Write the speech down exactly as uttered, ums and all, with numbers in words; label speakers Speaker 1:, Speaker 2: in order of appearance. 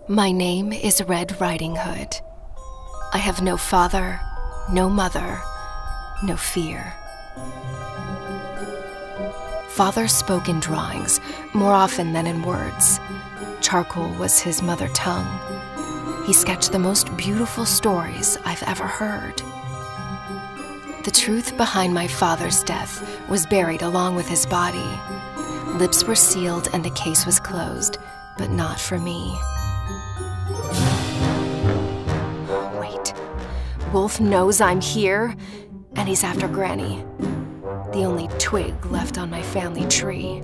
Speaker 1: My name is Red Riding Hood. I have no father, no mother, no fear. Father spoke in drawings, more often than in words. Charcoal was his mother tongue. He sketched the most beautiful stories I've ever heard. The truth behind my father's death was buried along with his body. Lips were sealed and the case was closed, but not for me. Wait. Woolfe knows I'm here, and he's after Granny. The only twig left on my family tree.